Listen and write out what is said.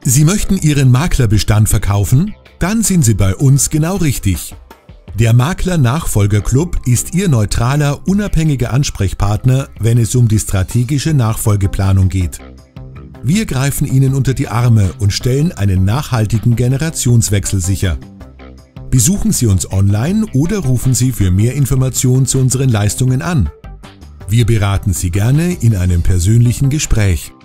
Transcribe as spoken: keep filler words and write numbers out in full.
Sie möchten Ihren Maklerbestand verkaufen? Dann sind Sie bei uns genau richtig. Der Makler-Nachfolger-Club ist Ihr neutraler, unabhängiger Ansprechpartner, wenn es um die strategische Nachfolgeplanung geht. Wir greifen Ihnen unter die Arme und stellen einen nachhaltigen Generationswechsel sicher. Besuchen Sie uns online oder rufen Sie für mehr Informationen zu unseren Leistungen an. Wir beraten Sie gerne in einem persönlichen Gespräch.